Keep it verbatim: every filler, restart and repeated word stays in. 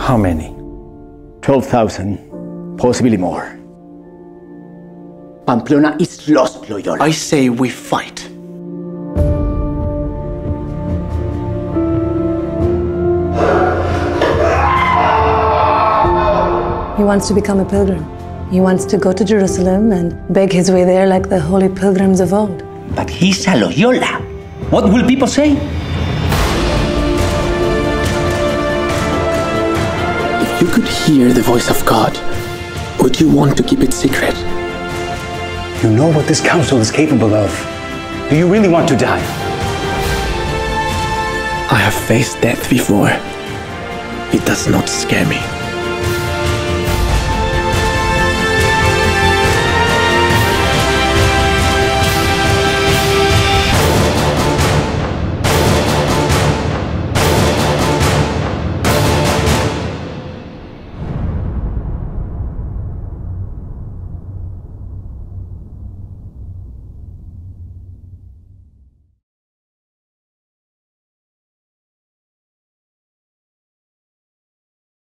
How many? twelve thousand, possibly more. Pamplona is lost, Loyola. I say we fight. He wants to become a pilgrim. He wants to go to Jerusalem and beg his way there like the holy pilgrims of old. But he's a Loyola. What will people say? If you could hear the voice of God, would you want to keep it secret? You know what this council is capable of. Do you really want to die? I have faced death before. It does not scare me.